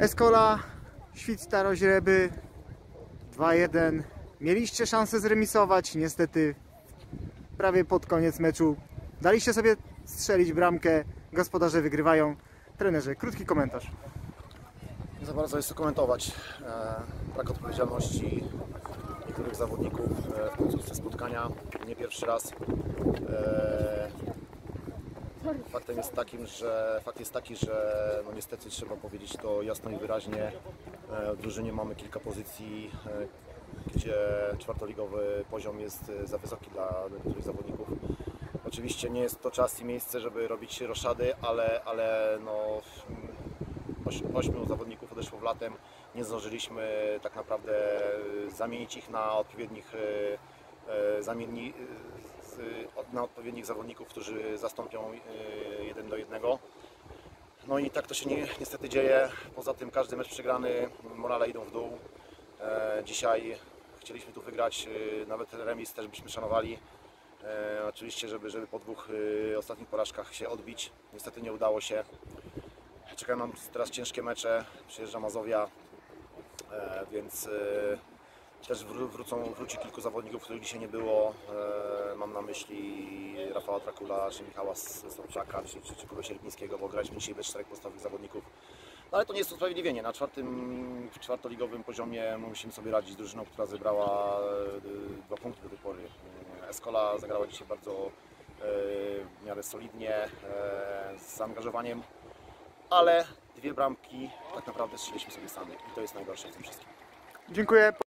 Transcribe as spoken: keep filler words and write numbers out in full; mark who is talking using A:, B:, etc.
A: Escola, Świt Staroźreby dwa jeden. Mieliście szansę zremisować, niestety prawie pod koniec meczu daliście sobie strzelić bramkę, gospodarze wygrywają. Trenerze, krótki komentarz.
B: Nie za bardzo jest co komentować. E, brak odpowiedzialności niektórych zawodników e, w końcówce spotkania, nie pierwszy raz. E, faktem jest takim, że fakt jest taki, że no niestety trzeba powiedzieć to jasno i wyraźnie. E, w drużynie mamy kilka pozycji, e, gdzie czwartoligowy poziom jest za wysoki dla niektórych zawodników. Oczywiście nie jest to czas i miejsce, żeby robić roszady, ale, ale no, ośmiu zawodników odeszło w latem. Nie zdążyliśmy tak naprawdę zamienić ich na odpowiednich, zamieni, na odpowiednich zawodników, którzy zastąpią jeden do jednego. No i tak to się nie, niestety dzieje. Poza tym każdy mecz przegrany, morale idą w dół. Dzisiaj chcieliśmy tu wygrać, nawet remis też byśmy szanowali. E, oczywiście, żeby, żeby po dwóch y, ostatnich porażkach się odbić. Niestety nie udało się. Czekają nam teraz ciężkie mecze. Przyjeżdża Mazowia, e, więc e, też wró wrócą, wróci kilku zawodników, których dzisiaj nie było. E, mam na myśli Rafała Trakula, czy Michała Stąpczaka, czy, czy, czy kogoś Sierpińskiego, bo graliśmy dzisiaj bez czterech podstawowych zawodników. No ale to nie jest usprawiedliwienie. Na czwartym, w czwartoligowym poziomie musimy sobie radzić z drużyną, która zebrała dwa punkty do tej pory. Escola zagrała dzisiaj bardzo e, w miarę solidnie, e, z zaangażowaniem, ale dwie bramki tak naprawdę strzeliliśmy sobie sami i to jest najgorsze w tym wszystkim.
A: Dziękuję.